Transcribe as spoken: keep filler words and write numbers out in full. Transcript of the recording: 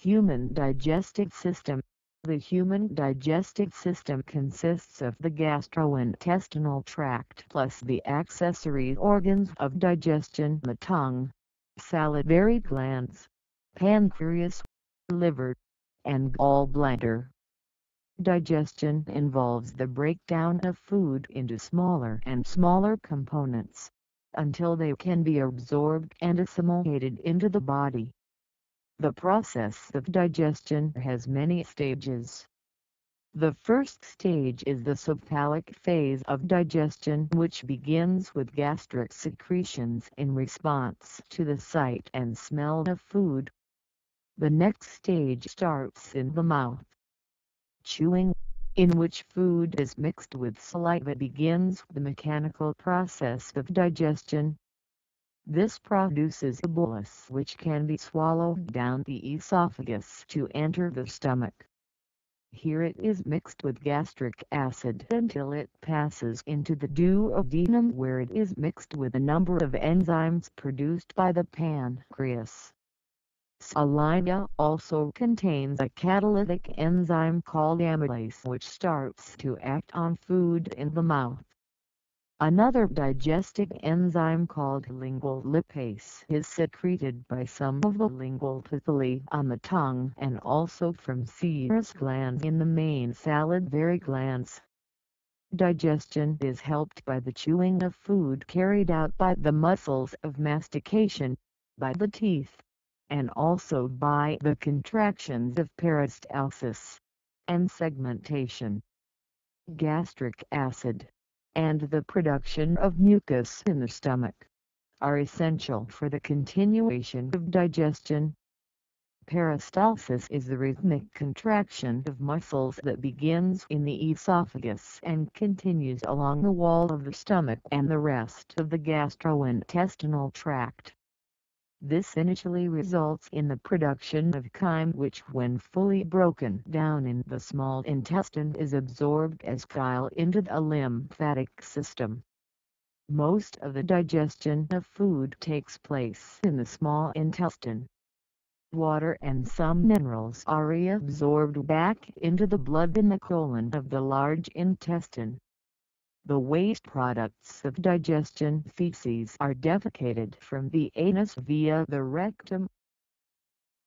human digestive system. The human digestive system consists of the gastrointestinal tract plus the accessory organs of digestion: the tongue, salivary glands, pancreas, liver, and gallbladder. Digestion involves the breakdown of food into smaller and smaller components, until they can be absorbed and assimilated into the body. The process of digestion has many stages. The first stage is the cephalic phase of digestion, which begins with gastric secretions in response to the sight and smell of food. The next stage starts in the mouth. Chewing, in which food is mixed with saliva, begins the mechanical process of digestion. This produces a bolus which can be swallowed down the esophagus to enter the stomach. Here it is mixed with gastric acid until it passes into the duodenum, where it is mixed with a number of enzymes produced by the pancreas. Saliva also contains a catalytic enzyme called amylase, which starts to act on food in the mouth. Another digestive enzyme called lingual lipase is secreted by some of the lingual papillae on the tongue and also from serous glands in the main salivary glands. Digestion is helped by the chewing of food carried out by the muscles of mastication, by the teeth, and also by the contractions of peristalsis and segmentation. Gastric acid and the production of mucus in the stomach are essential for the continuation of digestion. Peristalsis is the rhythmic contraction of muscles that begins in the esophagus and continues along the wall of the stomach and the rest of the gastrointestinal tract. This initially results in the production of chyme, which when fully broken down in the small intestine is absorbed as chyle into the lymphatic system. Most of the digestion of food takes place in the small intestine. Water and some minerals are reabsorbed back into the blood in the colon of the large intestine. The waste products of digestion, feces, are defecated from the anus via the rectum,